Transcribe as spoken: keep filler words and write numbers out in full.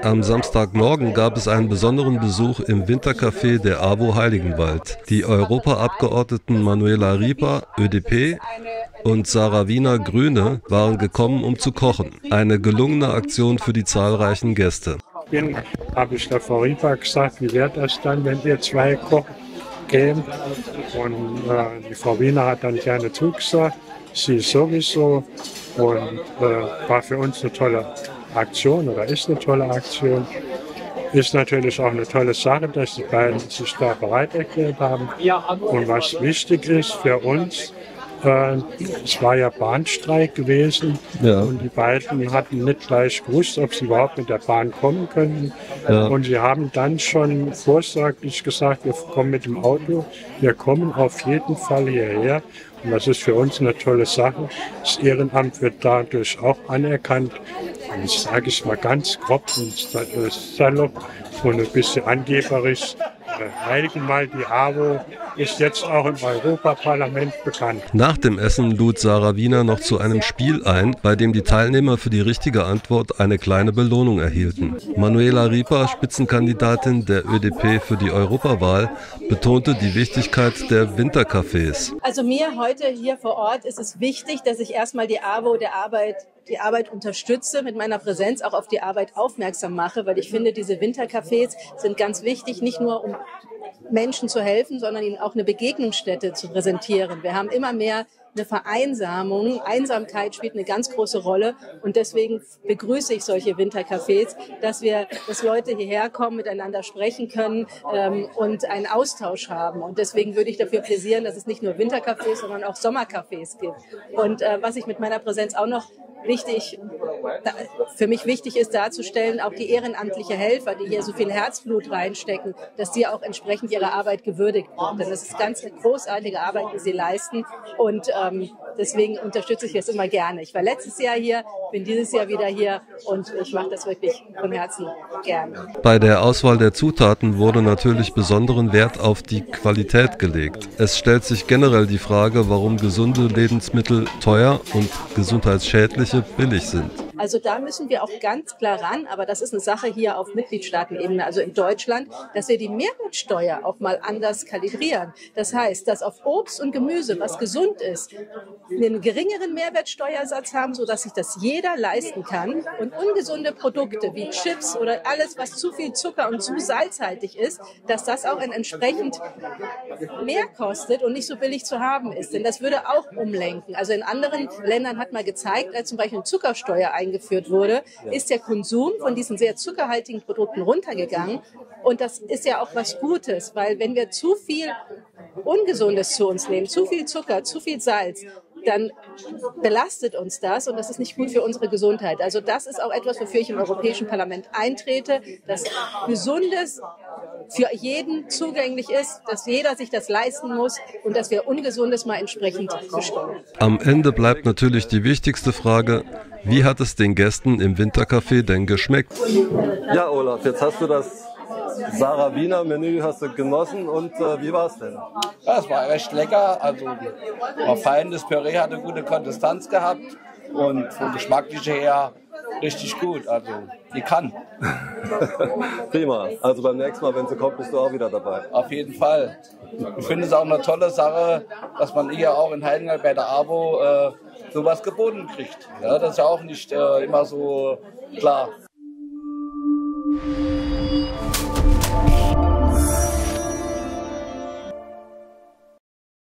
Am Samstagmorgen gab es einen besonderen Besuch im Wintercafé der AWO Heiligenwald. Die Europaabgeordneten Manuela Rieper, Ö D P, und Sarah Wiener, Grüne, waren gekommen, um zu kochen. Eine gelungene Aktion für die zahlreichen Gäste. Bin, habe ich der Frau Rieper gesagt, wie wäre das dann, wenn ihr zwei kochen kämen? Und äh, die Frau Wiener hat dann gerne zugesagt, sie sowieso. Und äh, war für uns eine tolle Aktion oder ist eine tolle Aktion. Ist natürlich auch eine tolle Sache, dass die beiden sich da bereit erklärt haben. Und was wichtig ist für uns, äh, es war ja Bahnstreik gewesen, ja. Und die beiden hatten nicht gleich gewusst, ob sie überhaupt mit der Bahn kommen könnten. Ja. Und sie haben dann schon vorsorglich gesagt, wir kommen mit dem Auto, wir kommen auf jeden Fall hierher. Und das ist für uns eine tolle Sache. Das Ehrenamt wird dadurch auch anerkannt. Und das sage ich mal ganz grob und salopp und ein bisschen angeberisch. Heiligenwald, die AWO, ist jetzt auch im Europaparlament bekannt. Nach dem Essen lud Sarah Wiener noch zu einem Spiel ein, bei dem die Teilnehmer für die richtige Antwort eine kleine Belohnung erhielten. Manuela Rieper, Spitzenkandidatin der Ö D P für die Europawahl, betonte die Wichtigkeit der Wintercafés. Also mir heute hier vor Ort ist es wichtig, dass ich erstmal die AWO der Arbeit die Arbeit unterstütze, mit meiner Präsenz auch auf die Arbeit aufmerksam mache, weil ich finde, diese Wintercafés sind ganz wichtig, nicht nur um Menschen zu helfen, sondern ihnen auch eine Begegnungsstätte zu präsentieren. Wir haben immer mehr eine Vereinsamung. Einsamkeit spielt eine ganz große Rolle und deswegen begrüße ich solche Wintercafés, dass wir, dass Leute hierher kommen, miteinander sprechen können ähm, und einen Austausch haben. Und deswegen würde ich dafür plädieren, dass es nicht nur Wintercafés, sondern auch Sommercafés gibt. Und äh, was ich mit meiner Präsenz auch noch wichtig, für mich wichtig ist darzustellen, auch die ehrenamtliche Helfer, die hier so viel Herzblut reinstecken, dass die auch entsprechend ihrer Arbeit gewürdigt wird. Denn das ist ganz eine großartige Arbeit, die sie leisten und ähm, deswegen unterstütze ich das immer gerne. Ich war letztes Jahr hier, bin dieses Jahr wieder hier und ich mache das wirklich von Herzen gerne. Bei der Auswahl der Zutaten wurde natürlich besonderen Wert auf die Qualität gelegt. Es stellt sich generell die Frage, warum gesunde Lebensmittel teuer und gesundheitsschädliche billig sind. Also da müssen wir auch ganz klar ran, aber das ist eine Sache hier auf Mitgliedstaatenebene, also in Deutschland, dass wir die Mehrwertsteuer auch mal anders kalibrieren. Das heißt, dass auf Obst und Gemüse, was gesund ist, wir einen geringeren Mehrwertsteuersatz haben, sodass sich das jeder leisten kann. Und ungesunde Produkte wie Chips oder alles, was zu viel Zucker und zu salzhaltig ist, dass das auch entsprechend mehr kostet und nicht so billig zu haben ist. Denn das würde auch umlenken. Also in anderen Ländern hat man gezeigt, als zum Beispiel eine Zuckersteuer eingeführt wurde, ist der Konsum von diesen sehr zuckerhaltigen Produkten runtergegangen. Und das ist ja auch was Gutes, weil wenn wir zu viel Ungesundes zu uns nehmen, zu viel Zucker, zu viel Salz, dann belastet uns das und das ist nicht gut für unsere Gesundheit. Also das ist auch etwas, wofür ich im Europäischen Parlament eintrete, dass Gesundes für jeden zugänglich ist, dass jeder sich das leisten muss und dass wir Ungesundes mal entsprechend besteuern. Am Ende bleibt natürlich die wichtigste Frage: Wie hat es den Gästen im Wintercafé denn geschmeckt? Ja, Olaf, jetzt hast du das Sarah Wiener Menü hast du genossen und äh, wie war es denn? Ja, es war recht lecker, also war fein, das Püree hatte gute Konsistenz gehabt und vom Geschmacklichen her richtig gut, also die kann. Prima, also beim nächsten Mal, wenn sie kommt, bist du auch wieder dabei. Auf jeden Fall. Ich finde es auch eine tolle Sache, dass man hier auch in Heiligenwald bei der AWO äh, sowas geboten kriegt. Ja, das ist ja auch nicht äh, immer so klar.